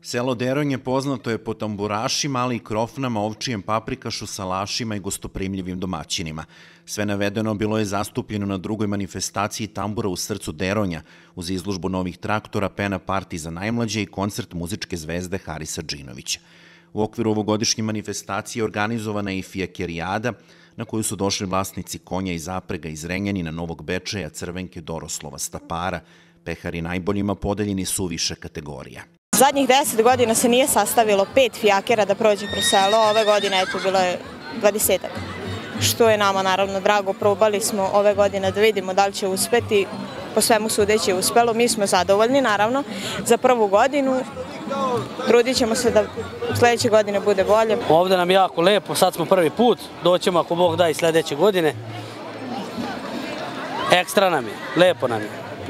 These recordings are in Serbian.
Selo Deronje poznato je po tamburašima, ali i krofnama, ovčijem paprikašu, salašima i gostoprimljivim domaćinima. Sve navedeno bilo je zastupljeno na drugoj manifestaciji tambura u srcu Deronja, uz izložbu novih traktora, pena parti za najmlađe i koncert muzičke zvezde Harisa Džinovića. U okviru ovogodišnje manifestacije organizovana je i fijakerijada, na koju su došli vlasnici konja i zaprega iz Renjanina, Novog Bečeja, Crvenke, Doroslova, Stapara. Pehari najboljima podeljeni su u više kategorija. Zadnjih 10 godina se nije sastavilo 5 fijakera da prođe kroz selo, ove godine bilo je 20-ak, što je nama naravno drago. Probali smo ove godine da vidimo da li će uspeti, po svemu sudeći je uspelo, mi smo zadovoljni naravno za prvu godinu, trudit ćemo se da sledeće godine bude bolje. Ovde nam je jako lepo, sad smo prvi put, doćemo ako Bog da i sledeće godine, ekstra nam je, lepo nam je.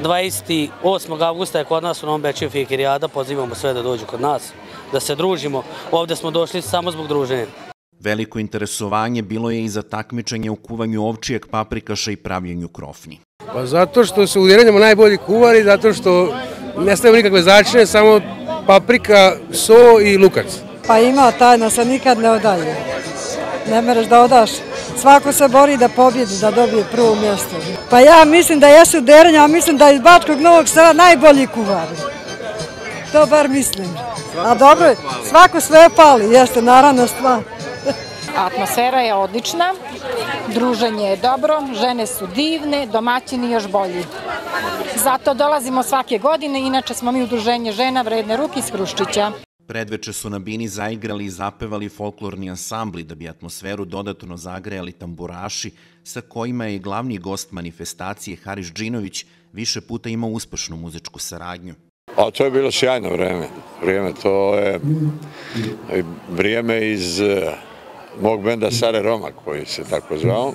28. avgusta je kod nas u Novom Bečeju fijakerijada, pozivamo sve da dođu kod nas, da se družimo. Ovde smo došli samo zbog druženja. Veliko interesovanje bilo je i za takmičenje u kuvanju ovčijeg paprikaša i pravljenju krofni. Pa zato što su u Deronjama najbolji kuvari, zato što ne stavimo nikakve začine, samo paprika, so i lukac. Pa ima tajna, se nikad ne odaje. Ne mereš da odaš. Svako se bori da pobjedi, da dobije prvo mjesto. Pa ja mislim da jesu Deronja, a mislim da iz Bačkog Novog Sela najbolji kuvari. To bar mislim. A dobro, svako sve pali, jeste naravno stvar. Atmosfera je odlična, druženje je dobro, žene su divne, domaćini još bolji. Zato dolazimo svake godine, inače smo mi udruženje žena Vredne ruke iz Hruščića. Predveče su na bini zaigrali i zapevali folklorni ansambli da bi atmosferu dodatno zagrejali tamburaši, sa kojima je i glavni gost manifestacije Haris Džinović više puta imao uspešnu muzičku saradnju. A to je bilo sjajno vrijeme, to je vrijeme iz mog benda Sare Roma, koji se tako zvao,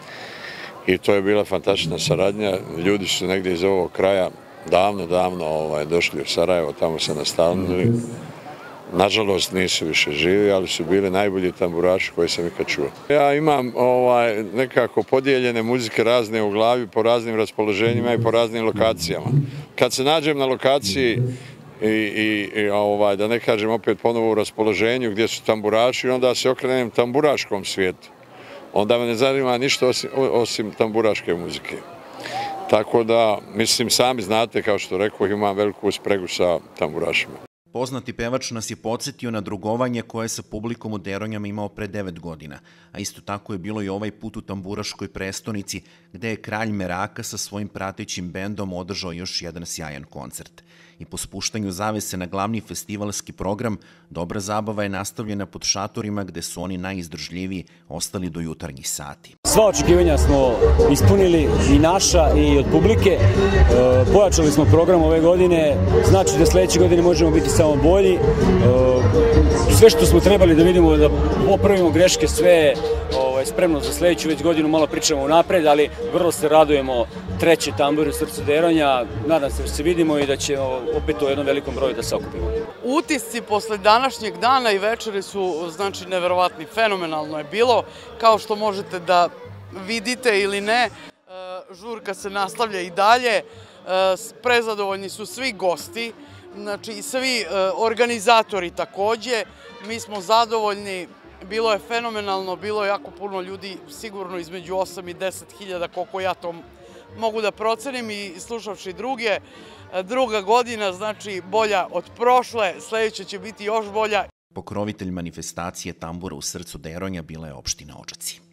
i to je bila fantastična saradnja. Ljudi su negdje iz ovog kraja davno došli u Sarajevo, tamo se nastanili. Nažalost nisu više živi, ali su bili najbolji tamburaši koje sam ikad čuo. Ja imam nekako podijeljene muzike razne u glavi po raznim raspoloženjima i po raznim lokacijama. Kad se nađem na lokaciji i da ne kažem opet ponovo u raspoloženju gdje su tamburaši, onda se okrenem tamburaškom svijetu. Onda me ne zanima ništa osim tamburaške muzike. Tako da, mislim, sami znate, kao što rekao, imam veliku spregu sa tamburašima. Poznati pevač nas je podsjetio na drugovanje koje je sa publikom u Deronjama imao pre 9 godina, a isto tako je bilo i ovaj put u tamburaškoj prestonici, gde je kralj Meraka sa svojim pratećim bendom održao još jedan sjajan koncert. I po spuštanju zavese na glavni festivalski program, dobra zabava je nastavljena pod šatorima gde su oni najizdržljiviji ostali do jutarnjih sati. Sva očekivanja smo ispunili, i naša i od publike. Pojačali smo program ove godine, znači da sledeće godine možemo biti samo bolji. Sve što smo trebali da vidimo, da popravimo greške, sve spremno za sledeću već godinu, malo pričamo napred, ali vrlo se radujemo treće tambure u srcu Deronja. Nadam se da se vidimo i da ćemo opet u jednom velikom broju da se okupimo. Utisci posle današnjeg dana i večeri su, znači, neverovatni. Fenomenalno je bilo, kao što možete da vidite ili ne. Žurka se nastavlja i dalje. Prezadovoljni su svi gosti, znači i svi organizatori takođe. Mi smo zadovoljni. Bilo je fenomenalno, bilo je jako puno ljudi, sigurno između 8 i 10 hiljada, koliko ja to mogu da procenim, i slušavši druge. Druga godina, znači, bolja od prošle, sledeća će biti još bolja. Pokrovitelj manifestacije tambura u srcu Deronja bila je opština Odžaci.